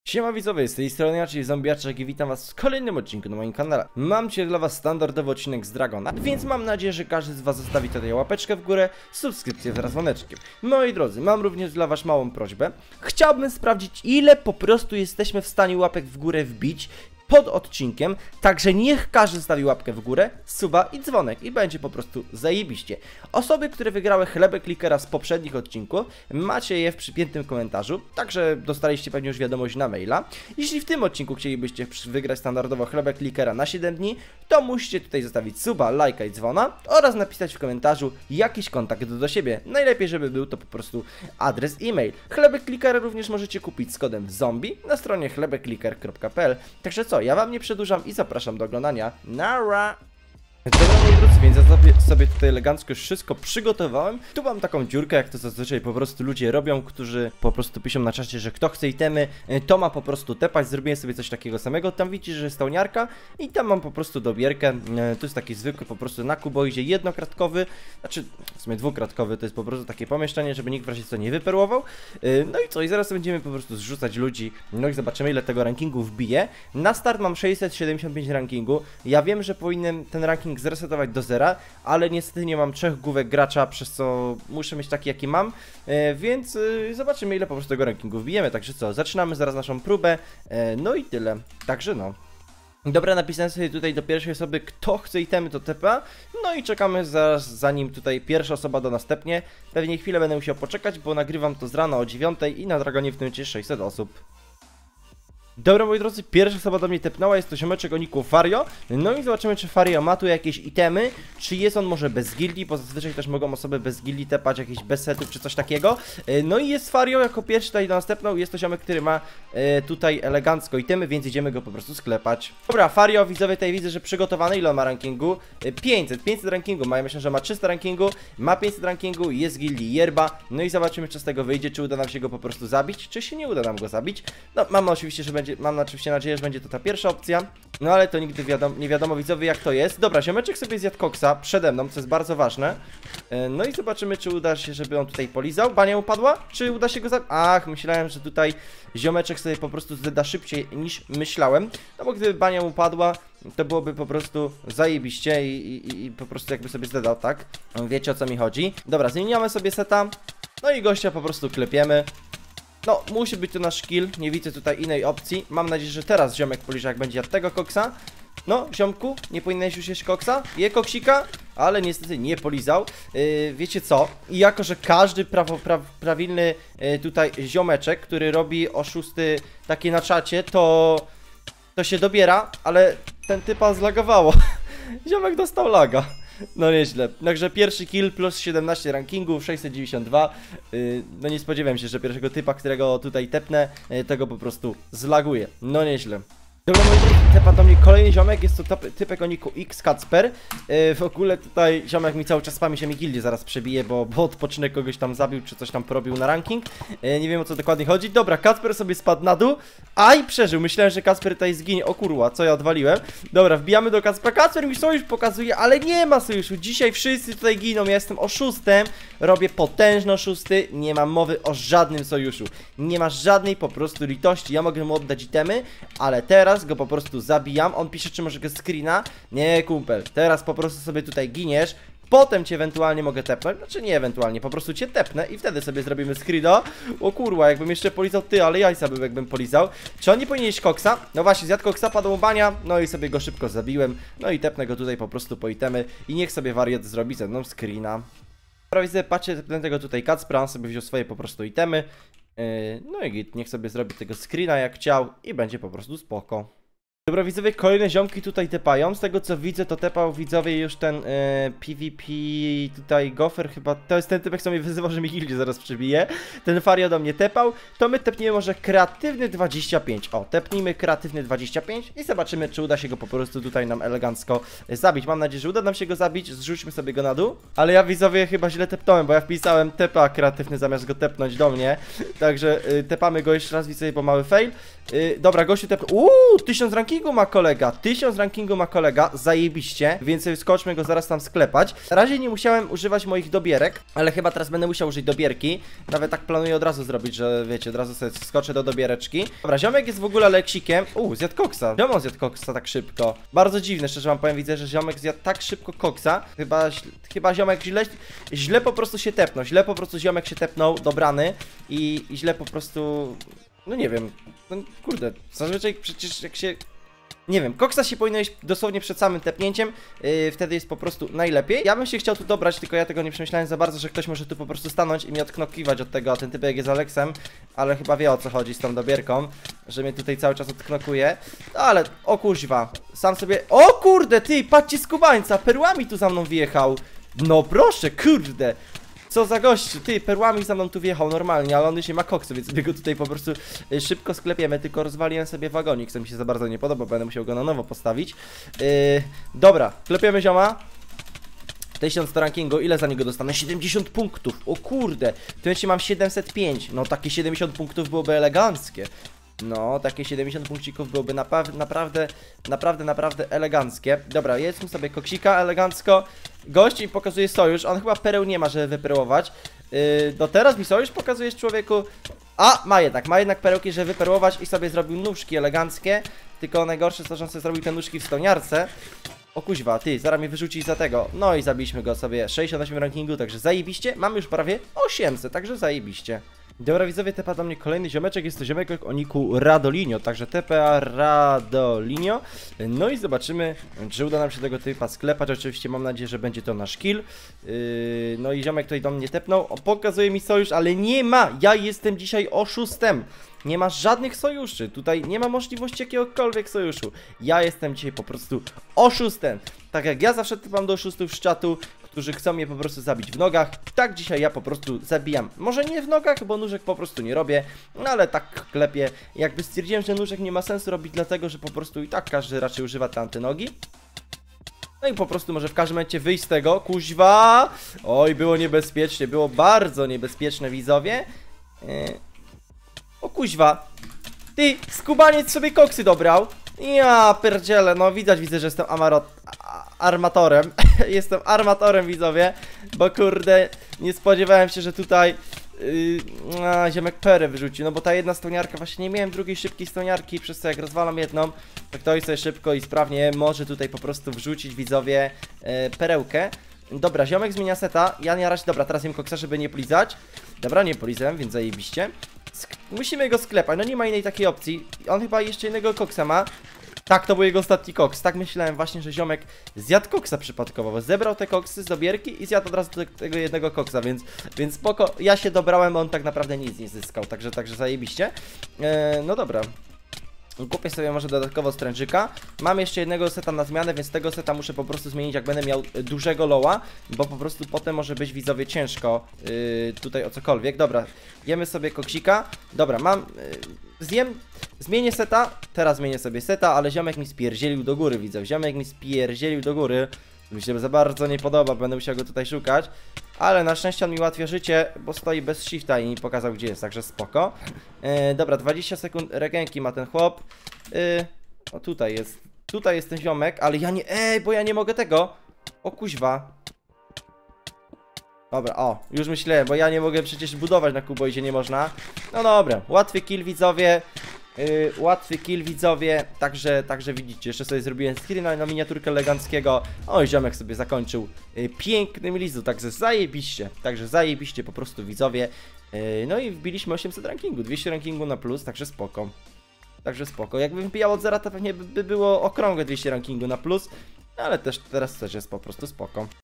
Siema widzowie, z tej strony ja, czyli Zombiaczek i witam was w kolejnym odcinku na moim kanale. Mam dzisiaj dla was standardowy odcinek z Dragona, więc mam nadzieję, że każdy z was zostawi tutaj łapeczkę w górę, subskrypcję wraz z dzwoneczkiem. Moi drodzy, mam również dla was małą prośbę. Chciałbym sprawdzić, ile po prostu jesteśmy w stanie łapek w górę wbić pod odcinkiem, także niech każdy zostawi łapkę w górę, suba i dzwonek i będzie po prostu zajebiście. Osoby, które wygrały chlebek klikera z poprzednich odcinków, macie je w przypiętym komentarzu, także dostaliście pewnie już wiadomość na maila. Jeśli w tym odcinku chcielibyście wygrać standardowo chlebek klikera na 7 dni, to musicie tutaj zostawić suba, lajka i dzwona oraz napisać w komentarzu jakiś kontakt do siebie. Najlepiej, żeby był to po prostu adres e-mail. Chlebek klikera również możecie kupić z kodem ZOMBIE na stronie chlebekkliker.pl. Także co, ja wam nie przedłużam i zapraszam do oglądania. Nara! Dobra moi drodzy, więc ja sobie tutaj elegancko już wszystko przygotowałem. Tu mam taką dziurkę, jak to zazwyczaj po prostu ludzie robią, którzy po prostu piszą na czacie, że kto chce itemy, to ma po prostu tepać. Zrobiłem sobie coś takiego samego. Tam widzicie, że jest stołniarka i tam mam po prostu dobierkę. Tu jest taki zwykły po prostu na kuboidzie jednokratkowy, znaczy w sumie dwukratkowy, to jest po prostu takie pomieszczenie, żeby nikt w razie co nie wyperłował. No i co, i zaraz będziemy po prostu zrzucać ludzi, no i zobaczymy, ile tego rankingu wbije. Na start mam 675 rankingu. Ja wiem, że powinienem ten ranking zresetować do zera, ale niestety nie mam 3 główek gracza, przez co muszę mieć taki, jaki mam, więc zobaczymy, ile po prostu tego rankingu wbijemy. Także co, zaczynamy zaraz naszą próbę, no i tyle. Także no. Dobra, napisałem sobie tutaj do pierwszej osoby, kto chce itemy to TPA, no i czekamy zanim tutaj pierwsza osoba do nas tepnie. Pewnie chwilę będę musiał poczekać, bo nagrywam to z rana o 9 i na Dragonie w tym momencie 600 osób. Dobra moi drodzy, pierwsza osoba do mnie tepnęła, jest to ziomeczek o niku Fario. No i zobaczymy, czy Fario ma tu jakieś itemy, czy jest on może bez gildii, bo zazwyczaj też mogą osoby bez gildii tepać, jakieś bez setów czy coś takiego. No i jest Fario jako pierwszy tutaj do nas tepnął, jest to ziomek, który ma tutaj elegancko itemy, więc idziemy go po prostu sklepać. Dobra, Fario, widzowie, tutaj widzę, że przygotowany, ile on ma rankingu? 500 rankingu ma, ja myślę, że ma 300 rankingu, ma 500 rankingu, jest z gildii Yerba. No i zobaczymy, czy z tego wyjdzie, czy uda nam się go po prostu zabić, czy się nie uda nam go zabić. No, mamy oczywiście, że mam oczywiście nadzieję, że będzie to ta pierwsza opcja. No ale to nigdy nie wiadomo widzowie, jak to jest. Dobra, ziomeczek sobie zjadł koksa przede mną, co jest bardzo ważne. No i zobaczymy, czy uda się, żeby on tutaj polizał. Bania upadła? Czy uda się go zabić? Ach, myślałem, że tutaj ziomeczek sobie po prostu zda szybciej niż myślałem. No bo gdyby bania upadła, to byłoby po prostu zajebiście i po prostu jakby sobie zdedał, tak? Wiecie, o co mi chodzi. Dobra, zmieniamy sobie seta. No i gościa po prostu klepiemy. No, musi być to nasz kill, nie widzę tutaj innej opcji. Mam nadzieję, że teraz ziomek poliże, jak będzie jadł tego koksa. No, ziomku, nie powinieneś już jeść koksa? Je koksika, ale niestety nie polizał. Wiecie co? I jako, że każdy prawilny tutaj ziomeczek, który robi oszusty takie na czacie, to się dobiera, ale ten typa zlagowało. Ziomek dostał laga. No nieźle. Także pierwszy kill plus 17 rankingów, 692. No nie spodziewałem się, że pierwszego typa, którego tutaj tepnę, tego po prostu zlaguje. No nieźle. Dobra, moi drodzy, tepa do mnie kolejny ziomek, jest to typek o niku X Kacper. W ogóle tutaj ziomek mi cały czas spami się mi gildię zaraz przebije, bo odpoczynek kogoś tam zabił, czy coś tam porobił na ranking. Nie wiem, o co dokładnie chodzi. Dobra, Kacper sobie spadł na dół. Aj, przeżył. Myślałem, że Kacper tutaj zginie. O kurwa, co ja odwaliłem. Dobra, wbijamy do Kacpera. Kacper mi sojusz pokazuje, ale nie ma sojuszu. Dzisiaj wszyscy tutaj giną. Ja jestem oszustem. Robię potężne oszusty. Nie mam mowy o żadnym sojuszu. Nie ma żadnej po prostu litości. Ja mogę mu oddać itemy, ale teraz go po prostu zabijam. On pisze, czy może go screena. Nie, kumpel. Teraz po prostu sobie tutaj giniesz. Potem cię ewentualnie mogę tepnąć. Znaczy nie ewentualnie, po prostu cię tepnę i wtedy sobie zrobimy screena. O kurwa, jakbym jeszcze polizał ty, ale jajca był, jakbym polizał. Czy on nie powinien jeść koksa? No właśnie, zjadł koksa, padł mu bania. No i sobie go szybko zabiłem. No i tepnę go tutaj po prostu po itemy. I niech sobie wariat zrobi ze mną screena. Prawie sobie patrzcie, tepnę tego tutaj Kacpra, on sobie wziął swoje po prostu itemy. No i git, niech sobie zrobi tego screena jak chciał i będzie po prostu spoko. Dobra widzowie, kolejne ziomki tutaj tepają. Z tego co widzę, to tepał widzowie już ten PvP tutaj Gofer chyba. To jest ten typek, co mnie wyzywał, że mi gildię zaraz przebije. Ten Fario do mnie tepał. To my tepniemy może kreatywny 25. O, tepnijmy kreatywny 25 i zobaczymy, czy uda się go po prostu tutaj nam elegancko zabić. Mam nadzieję, że uda nam się go zabić. Zrzućmy sobie go na dół. Ale ja widzowie chyba źle tepnąłem, bo ja wpisałem tepa kreatywny zamiast go tepnąć do mnie. Także tepamy go jeszcze raz, widzowie, bo mały fail. Dobra, gościu te... 1000 rankingu ma kolega, 1000 rankingu ma kolega, zajebiście, więc skoczmy go zaraz tam sklepać. Na razie nie musiałem używać moich dobierek, ale chyba teraz będę musiał użyć dobierki. Nawet tak planuję od razu zrobić, że wiecie, od razu sobie skoczę do dobiereczki. Dobra, ziomek jest w ogóle leksikiem. Zjadł koksa. Czemu on zjadł koksa tak szybko? Bardzo dziwne, szczerze wam powiem, widzę, że ziomek zjadł tak szybko koksa. Chyba ziomek źle po prostu się tepnął. Źle po prostu ziomek się tepnął, dobrany i źle po prostu... No nie wiem, no kurde, zazwyczaj przecież jak się... Nie wiem, koksa się powinno iść dosłownie przed samym tepnięciem, wtedy jest po prostu najlepiej. Ja bym się chciał tu dobrać, tylko ja tego nie przemyślałem za bardzo, że ktoś może tu po prostu stanąć i mnie odknokiwać od tego, a ten typek jest Aleksem, ale chyba wie o co chodzi z tą dobierką, że mnie tutaj cały czas odknokuje. No ale, o kuźwa, sam sobie... O kurde, ty, patrzcie skubańca, perłami tu za mną wjechał. No proszę, kurde. Co za gościu, ty, perłami za mną tu wjechał normalnie, ale on już nie ma koksu, więc my go tutaj po prostu szybko sklepiemy, tylko rozwaliłem sobie wagonik, co mi się za bardzo nie podoba, będę musiał go na nowo postawić. Dobra, klepiemy zioma. 1000 rankingu, ile za niego dostanę? 70 punktów, o kurde, tu jeszcze mam 705, no takie 70 punktów byłoby eleganckie. No, takie 70 punkcików byłoby naprawdę eleganckie. Dobra, jedzmy sobie koksika elegancko. Gość mi pokazuje sojusz, on chyba pereł nie ma, żeby wyperłować. No teraz mi sojusz pokazujesz, człowieku. A, ma jednak perełki, żeby wyperłować i sobie zrobił nóżki eleganckie. Tylko najgorsze to, że on sobie zrobił te nóżki w stoniarce. O kuźwa, ty, zaraz mnie wyrzuci za tego. No i zabiliśmy go sobie, 68 rankingu, także zajebiście. Mamy już prawie 800, także zajebiście. Dobra widzowie, tepa do mnie kolejny ziomeczek, jest to ziomek o niku Radolinio, także TPA Radolinio. No i zobaczymy, czy uda nam się tego typa sklepać, oczywiście mam nadzieję, że będzie to nasz kill. No i ziomek tutaj do mnie tepnął, pokazuje mi sojusz, ale nie ma, ja jestem dzisiaj oszustem. Nie ma żadnych sojuszy, tutaj nie ma możliwości jakiegokolwiek sojuszu. Ja jestem dzisiaj po prostu oszustem. Tak jak ja zawsze typam do oszustów z czatu, którzy chcą mnie po prostu zabić w nogach, tak dzisiaj ja po prostu zabijam. Może nie w nogach, bo nóżek po prostu nie robię, no ale tak klepię. Jakby stwierdziłem, że nóżek nie ma sensu robić, dlatego że po prostu i tak każdy raczej używa te antynogi. No i po prostu może w każdym momencie wyjść z tego, kuźwa. Oj, było niebezpiecznie, było bardzo niebezpieczne, widzowie. O kuźwa. Ty, skubaniec sobie koksy dobrał. Ja pierdzielę, no widzę, że jestem armatorem. Jestem armatorem, widzowie. Bo kurde, nie spodziewałem się, że tutaj ziomek perę wyrzucił. No bo ta jedna stoniarka, właśnie nie miałem drugiej szybkiej stoniarki, przez co jak rozwalam jedną, to ktoś sobie szybko i sprawnie może tutaj po prostu wrzucić, widzowie, perełkę. Dobra, ziomek zmienia seta. Ja nie raczej, dobra, teraz jem koksa, żeby nie polizać. Dobra, nie polizałem, więc zajebiście. Musimy go sklepać, no nie ma innej takiej opcji. On chyba jeszcze innego koksa ma. Tak, to był jego ostatni koks. Tak myślałem właśnie, że ziomek zjadł koksa przypadkowo, bo zebrał te koksy z dobierki i zjadł od razu tego jednego koksa, więc spoko. Ja się dobrałem, on tak naprawdę nic nie zyskał, także zajebiście. No dobra. Kupię sobie może dodatkowo strężyka. Mam jeszcze jednego seta na zmianę, więc tego seta muszę po prostu zmienić, jak będę miał dużego loła, bo po prostu potem może być, widzowie, ciężko tutaj o cokolwiek. Dobra, jemy sobie koksika. Dobra, zmienię seta. Teraz zmienię sobie seta, ale ziomek mi spierdzielił do góry, widzę. Ziomek mi spierdzielił do góry. Mi się za bardzo nie podoba, będę musiał go tutaj szukać. Ale na szczęście on mi ułatwia życie, bo stoi bez shifta i mi pokazał, gdzie jest, także spoko. Dobra, 20 sekund regenki ma ten chłop. O, tutaj jest ten ziomek, ale ja nie... bo ja nie mogę tego. O kuźwa. Dobra, o, już myślałem, bo ja nie mogę przecież budować na kuboidzie, nie można. No dobra, łatwy kill, widzowie. Łatwy kill, widzowie, także widzicie, jeszcze sobie zrobiłem screena na miniaturkę eleganckiego. Oj, ziomek sobie zakończył pięknym lizu, także zajebiście po prostu, widzowie. No i wbiliśmy 800 rankingu, 200 rankingu na plus, także spoko. Jakbym wbijał od zera, to pewnie by było okrągłe 200 rankingu na plus, ale też teraz jest po prostu spoko.